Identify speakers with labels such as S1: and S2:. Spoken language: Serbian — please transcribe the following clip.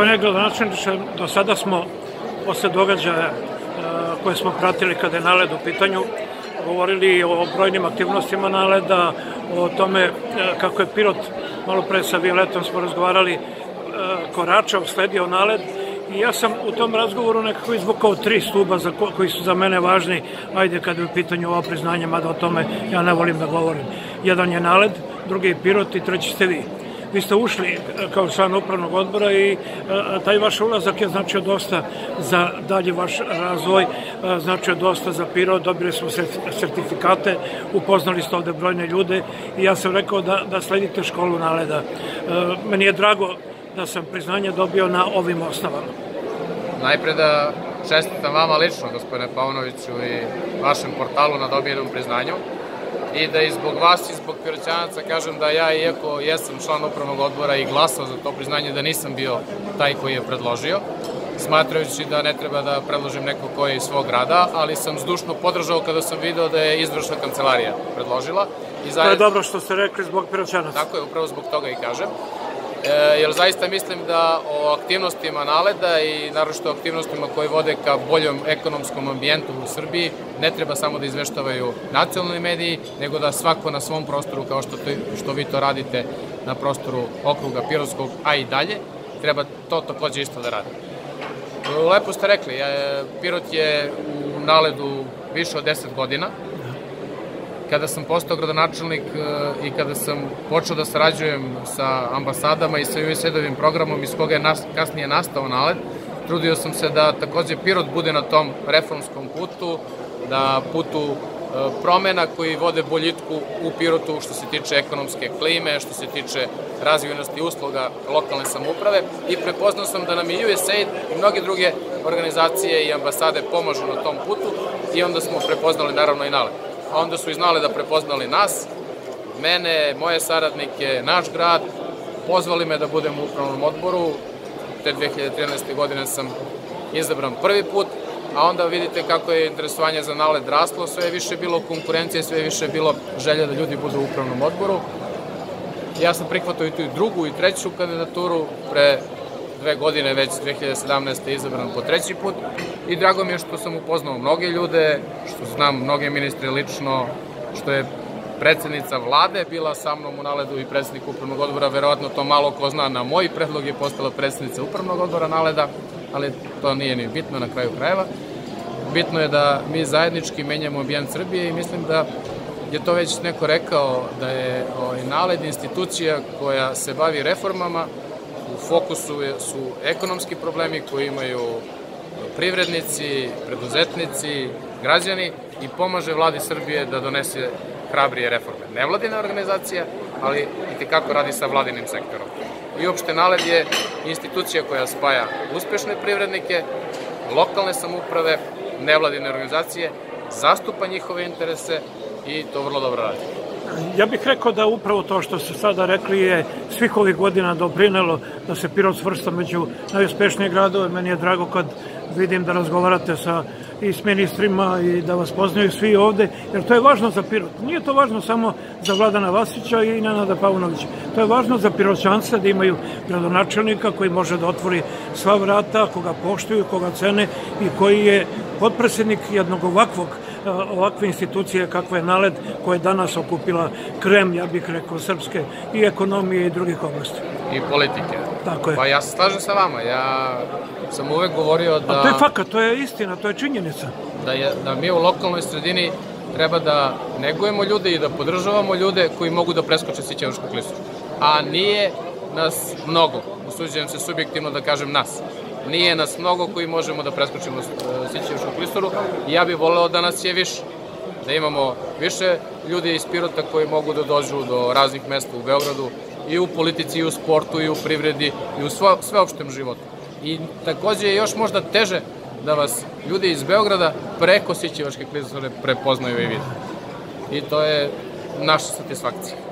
S1: Gospodine gradonačelniče, do sada smo, posle događaja koje smo pratili kada je NALED u pitanju, govorili o brojnim aktivnostima NALED-a, o tome kako je Pirot, malo pre sa Violetom smo razgovarali, koračao, sledio NALED, i ja sam u tom razgovoru nekako izvukao 3 stuba koji su za mene važni, ajde kada je u pitanju ovo priznanje, mada o tome ja ne volim da govorim. Jedan je NALED, drugi je Pirot i treći ste vi. Vi ste ušli kao član upravnog odbora i taj vaš ulazak je značio dosta za dalje vaš razvoj, značio dosta za Pirot, dobili smo sertifikate, upoznali ste ovde brojne ljude i ja sam rekao da sledite školu NALED-a. Meni je drago da sam priznanje dobio na ovim osnovama.
S2: Najpre da čestitam vama lično, gospodine Paunoviću, i vašem portalu na dobijenom priznanju, i da i zbog vas i zbog Piroćanaca kažem da ja, iako jesam član upravnog odbora i glasao za to priznanje, da nisam bio taj koji je predložio, smatrajući da ne treba da predložim neko ko je iz svog grada, ali sam zdušno podržao kada sam video da je izvršna kancelarija predložila.
S1: To je dobro što ste rekli zbog Piroćanaca.
S2: Tako je, upravo zbog toga i kažem. Jer zaista mislim da o aktivnostima NALED-a i naročito o aktivnostima koje vode ka boljom ekonomskom ambijentu u Srbiji ne treba samo da izveštavaju nacionalni mediji, nego da svako na svom prostoru, kao što vi to radite na prostoru okruga Pirotskog, a i dalje, treba to takođe isto da radi. Lepo ste rekli, Pirot je u NALED-u više od 10 godina. Kada sam postao gradonačelnik i kada sam počeo da sarađujem sa ambasadama i sa USAID-ovim programom iz koga je kasnije nastao NALED, trudio sam se da takođe Pirot bude na tom reformskom putu, da putu promena koji vode boljitku u Pirotu što se tiče ekonomske klime, što se tiče razvijenosti usluga lokalne samouprave, i prepoznao sam da nam i USAID i mnoge druge organizacije i ambasade pomažu na tom putu, i onda smo prepoznali naravno i NALED. A onda su iz NALED-a prepoznali nas, mene, moje saradnike, naš grad, pozvali me da budem u upravnom odboru. Te 2013. godine sam izabran prvi put, a onda vidite kako je interesovanje za NALED raslo, sve je više bilo konkurencije, sve je više bilo želja da ljudi budu u upravnom odboru. Ja sam prihvatio i tu drugu i treću kandidaturu, pre 2 godine, već 2017. izabran po 3. put, i drago mi je što sam upoznao mnoge ljude, što znam mnoge ministre lično, što je predsednica vlade bila sa mnom u NALED-u i predsednik upravnog odbora, verovatno to malo ko zna, na moj predlog je postala predsednica upravnog odbora NALED-a, ali to nije ni bitno na kraju krajeva. Bitno je da mi zajednički menjamo ambijent Srbije i mislim da je to već neko rekao, da je NALED institucija koja se bavi reformama. U fokusu su ekonomski problemi koji imaju privrednici, preduzetnici, građani, i pomaže vladi Srbije da donese hrabrije reforme. Nevladina organizacija, ali itekako radi sa vladinim sektorom. I uopšte NALED je institucija koja spaja uspešne privrednike, lokalne samouprave, nevladine organizacije, zastupa njihove interese i to vrlo dobro radi.
S1: Ja bih rekao da upravo to što ste sada rekli je svih ovih godina doprinelo da se Pirot svrsta među najuspešnije gradove. Meni je drago kad vidim da razgovarate i s ministrima i da vas poznaju svi ovde, jer to je važno za Pirot. Nije to važno samo za Vladana Vasića i Nenada Paunovića. To je važno za Piroćance da imaju gradonačelnika koji može da otvori sva vrata, koga poštuju, koga cene i koji je potpredsednik jednog ovakve institucije kakva je NALED, koja je danas okupila krem, ja bih rekao, srpske i ekonomije i drugih oblasti.
S2: I politike.
S1: Tako je.
S2: Pa ja se slažem sa vama, ja sam uvek govorio da...
S1: A to je fakat, to je istina, to je činjenica.
S2: Da mi u lokalnoj sredini treba da negujemo ljude i da podržavamo ljude koji mogu da preskoče Sićevačku klisuru. A nije nas mnogo, usuđujem se subjektivno da kažem nas. Nije nas mnogo koji možemo da preskočimo Sićevačku klisuru, i ja bih voleo da nas je više. Da imamo više ljudi iz Pirota koji mogu da dođu do raznih mesta u Beogradu, i u politici, i u sportu, i u privredi, i u sveopštem životu. I takođe je još možda teže da vas ljudi iz Beograda preko Sićevačke klisure prepoznaju i vide. I to je naša satisfakcija.